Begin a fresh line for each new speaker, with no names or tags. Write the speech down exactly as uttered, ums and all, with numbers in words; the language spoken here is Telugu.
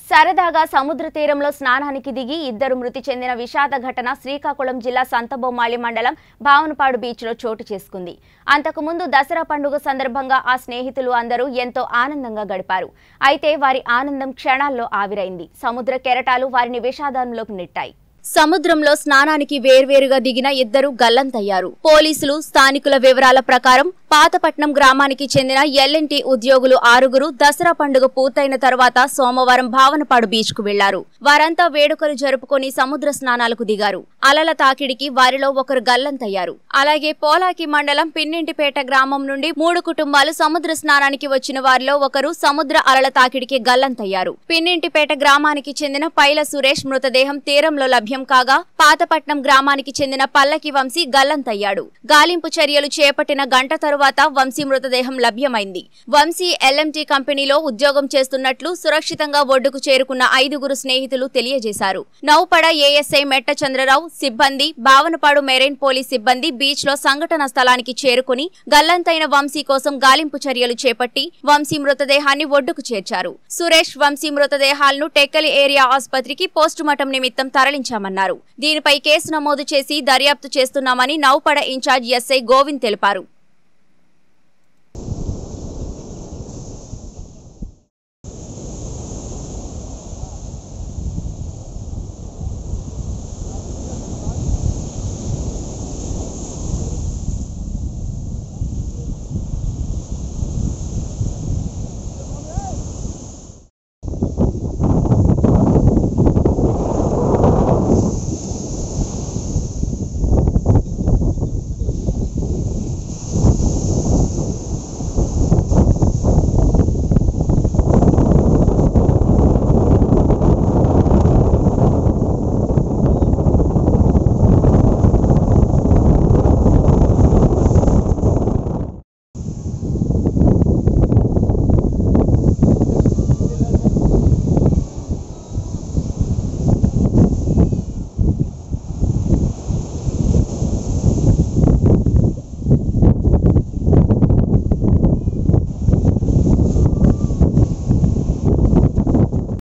సరదాగా సముద్ర తీరంలో స్నానానికి దిగి ఇద్దరు మృతి చెందిన విషాద ఘటన శ్రీకాకుళం జిల్లా సంతబొమ్మాళి మండలం భావనపాడు బీచ్లో చోటు చేసుకుంది. అంతకుముందు దసరా పండుగ సందర్భంగా ఆ స్నేహితులు అందరూ ఎంతో ఆనందంగా గడిపారు. అయితే వారి ఆనందం క్షణాల్లో ఆవిరైంది. సముద్ర కెరటాలు వారిని విషాదంలోకి నెట్టాయి. సముద్రంలో స్నానానికి వేర్వేరుగా దిగిన ఇద్దరు గల్లంతయ్యారు. పోలీసులు స్థానికుల వివరాల ప్రకారం పాతపట్నం గ్రామానికి చెందిన ఎల్ఎన్టీ ఉద్యోగులు ఆరుగురు దసరా పండుగ పూర్తయిన తర్వాత సోమవారం భావనపాడు బీచ్ కు వెళ్లారు. వారంతా వేడుకలు జరుపుకొని సముద్ర స్నానాలకు దిగారు. అలల తాకిడికి వారిలో ఒకరు గల్లంతయ్యారు. అలాగే పోలాకి మండలం పిన్నింటిపేట గ్రామం నుండి మూడు కుటుంబాలు సముద్ర స్నానానికి వచ్చిన వారిలో ఒకరు సముద్ర అలల తాకిడికి గల్లంతయ్యారు. పిన్నింటిపేట గ్రామానికి చెందిన పైల సురేష్ మృతదేహం తీరంలో లభ్యం కాగా పాతపట్నం గ్రామానికి చెందిన పల్లకి వంశీ గల్లంతయ్యాడు. గాలింపు చర్యలు చేపట్టిన గంట తరువాత వంశీ మృతదేహం లభ్యమైంది. వంశీ ఎల్ఎంటీ కంపెనీలో ఉద్యోగం చేస్తున్నట్లు సురక్షితంగా ఒడ్డుకు చేరుకున్న ఐదుగురు స్నేహితులు తెలియజేశారు. నౌపడ ఏఎస్ఐ మెట్ట చంద్రరావు సిబ్బంది, భావనపాడు మెరైన్ పోలీస్ సిబ్బంది బీచ్ లో సంఘటన స్థలానికి చేరుకుని గల్లంతైన వంశీ కోసం గాలింపు చర్యలు చేపట్టి వంశీ మృతదేహాన్ని ఒడ్డుకు చేర్చారు. సురేష్, వంశీ మృతదేహాలను టెక్కలి ఏరియా ఆసుపత్రికి పోస్టుమార్టం నిమిత్తం తరలించామన్నారు. దీనిపై కేసు నమోదు చేసి దర్యాప్తు చేస్తున్నామని నౌపడ ఇన్ఛార్జ్ ఎస్ఐ గోవింద్ తెలిపారు.